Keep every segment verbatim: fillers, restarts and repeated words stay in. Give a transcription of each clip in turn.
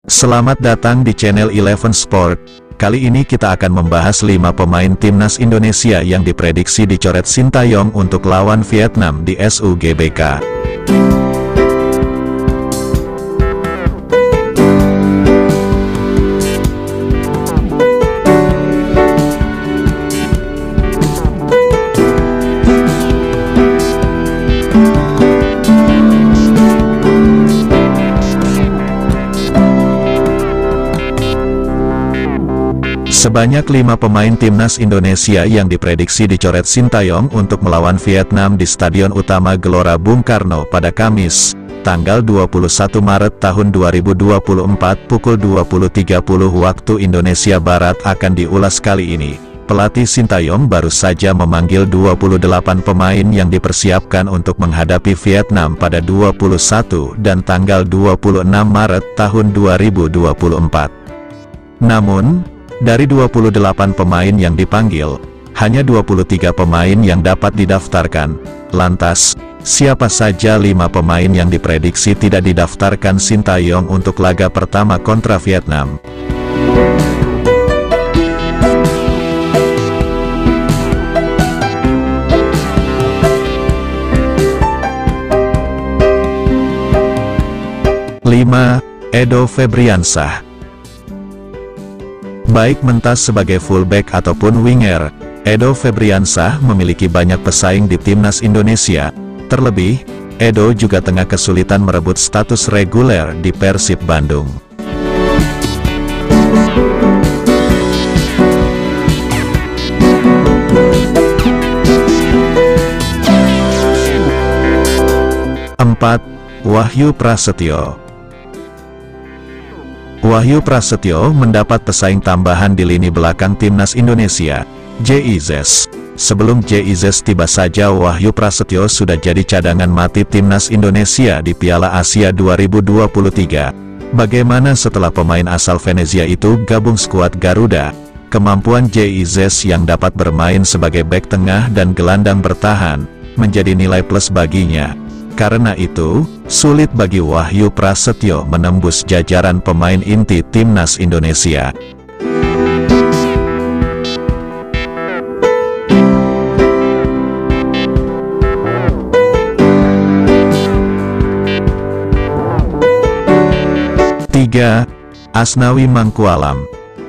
Selamat datang di channel Eleven Sport. Kali ini kita akan membahas lima pemain timnas Indonesia yang diprediksi dicoret Sintayong untuk lawan Vietnam di S U G B K. Sebanyak lima pemain timnas Indonesia yang diprediksi dicoret Sintayong untuk melawan Vietnam di Stadion Utama Gelora Bung Karno pada Kamis, tanggal dua puluh satu Maret tahun dua ribu dua puluh empat pukul dua puluh tiga puluh waktu Indonesia Barat akan diulas kali ini. Pelatih Sintayong baru saja memanggil dua puluh delapan pemain yang dipersiapkan untuk menghadapi Vietnam pada dua puluh satu dan tanggal dua puluh enam Maret tahun dua ribu dua puluh empat. Namun, dari dua puluh delapan pemain yang dipanggil, hanya dua puluh tiga pemain yang dapat didaftarkan. Lantas, siapa saja lima pemain yang diprediksi tidak didaftarkan Sintayong untuk laga pertama kontra Vietnam? lima. Edo Febriansah. Baik mentas sebagai fullback ataupun winger, Edo Febriansah memiliki banyak pesaing di timnas Indonesia. Terlebih, Edo juga tengah kesulitan merebut status reguler di Persib Bandung. empat. Wahyu Prasetyo. Wahyu Prasetyo mendapat pesaing tambahan di lini belakang timnas Indonesia, J I Z S. Sebelum J I Z S tiba saja Wahyu Prasetyo sudah jadi cadangan mati timnas Indonesia di Piala Asia dua ribu dua puluh tiga. Bagaimana setelah pemain asal Venezia itu gabung skuad Garuda? Kemampuan J I Z S yang dapat bermain sebagai bek tengah dan gelandang bertahan, menjadi nilai plus baginya. Karena itu, sulit bagi Wahyu Prasetyo menembus jajaran pemain inti timnas Indonesia. tiga. Asnawi Mangkualam.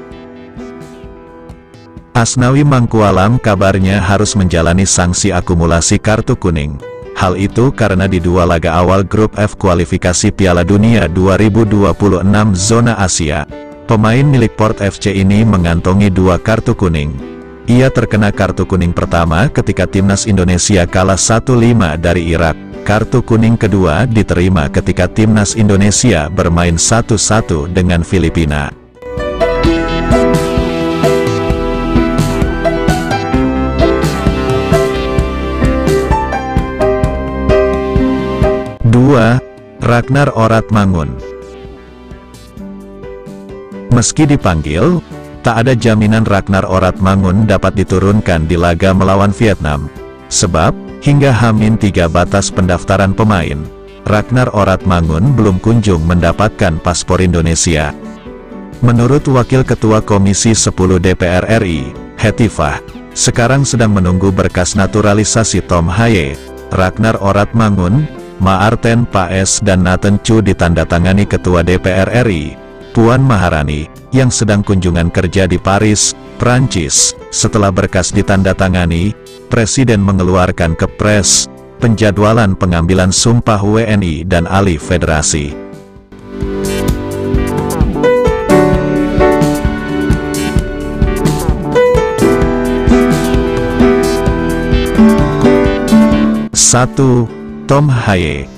Asnawi Mangkualam kabarnya harus menjalani sanksi akumulasi kartu kuning. Hal itu karena di dua laga awal grup F kualifikasi Piala Dunia dua ribu dua puluh enam zona Asia, pemain milik Port F C ini mengantongi dua kartu kuning. Ia terkena kartu kuning pertama ketika timnas Indonesia kalah satu lima dari Irak. Kartu kuning kedua diterima ketika timnas Indonesia bermain satu satu dengan Filipina. dua. Ragnar Oratmangun. Meski dipanggil, tak ada jaminan Ragnar Oratmangun dapat diturunkan di laga melawan Vietnam. Sebab, hingga H tiga batas pendaftaran pemain, Ragnar Oratmangun belum kunjung mendapatkan paspor Indonesia. Menurut Wakil Ketua Komisi sepuluh D P R R I, Hetifah, sekarang sedang menunggu berkas naturalisasi Tom Haye, Ragnar Oratmangun, Maarten Paes dan Nathan Chu ditandatangani Ketua D P R R I, Puan Maharani, yang sedang kunjungan kerja di Paris, Prancis. Setelah berkas ditandatangani, Presiden mengeluarkan kepres, penjadwalan pengambilan sumpah W N I dan alih federasi. satu. Tom Haye.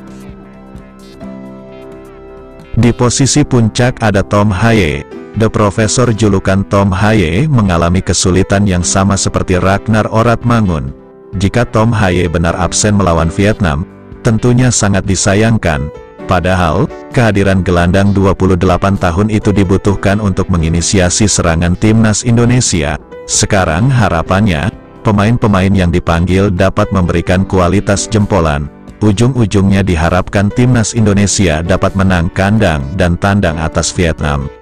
Di posisi puncak ada Tom Haye. The Professor julukan Tom Haye mengalami kesulitan yang sama seperti Ragnar Oratmangun. Jika Tom Haye benar absen melawan Vietnam, tentunya sangat disayangkan. Padahal, kehadiran gelandang dua puluh delapan tahun itu dibutuhkan untuk menginisiasi serangan timnas Indonesia. Sekarang harapannya, pemain-pemain yang dipanggil dapat memberikan kualitas jempolan. ujung-ujungnya diharapkan timnas Indonesia dapat menang kandang dan tandang atas Vietnam.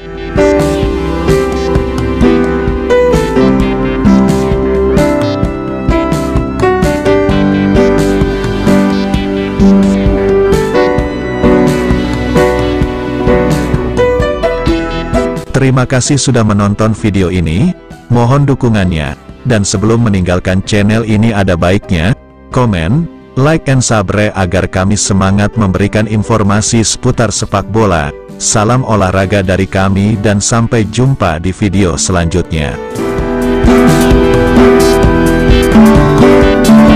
Terima kasih sudah menonton video ini, mohon dukungannya, dan sebelum meninggalkan channel ini ada baiknya, komen, like and subscribe agar kami semangat memberikan informasi seputar sepak bola. Salam olahraga dari kami dan sampai jumpa di video selanjutnya.